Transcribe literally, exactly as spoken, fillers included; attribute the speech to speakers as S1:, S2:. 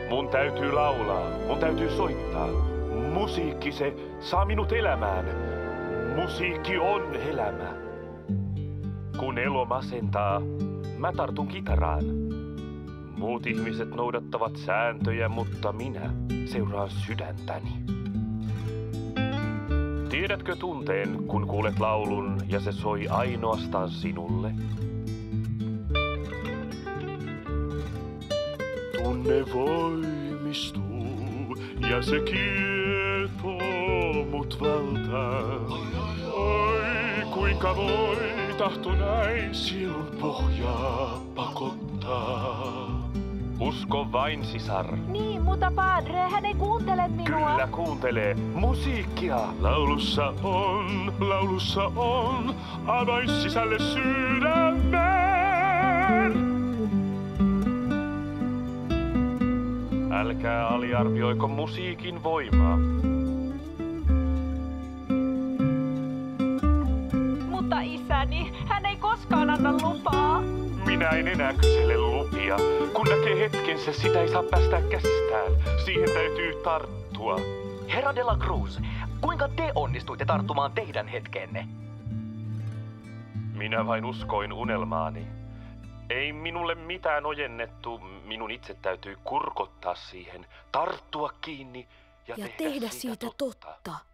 S1: Mun täytyy laulaa, mun täytyy soittaa. Musiikki se saa minut elämään. Musiikki on elämä. Kun elo masentaa, mä tartun kitaraan. Muut ihmiset noudattavat sääntöjä, mutta minä seuraan sydäntäni. Tiedätkö tunteen, kun kuulet laulun ja se soi ainoastaan sinulle? Tunne voimistuu ja se kietoo mut valtaa. Oi, kuinka voi tahto näin sielun pohjaa pakottaa. Usko vain, sisar.
S2: Niin, mutta padre, hän ei kuuntele minua.
S1: Kyllä kuuntelee. Musiikkia. Laulussa on, laulussa on, avain sisälle sydämeen. Älkää aliarvioiko musiikin voimaa.
S2: Mutta isäni, hän ei koskaan anna lupaa.
S1: Minä en enää kysele lupia. Kun näkee hetkensä, sitä ei saa päästää käsistään. Siihen täytyy tarttua.
S3: Herra de la Cruz, kuinka te onnistuitte tarttumaan teidän hetkeenne?
S1: Minä vain uskoin unelmaani. Ei minulle mitään ojennettu, minun itse täytyy kurkottaa siihen, tarttua kiinni ja,
S4: ja
S1: tehdä,
S4: tehdä
S1: siitä
S4: siitä
S1: totta.
S4: totta.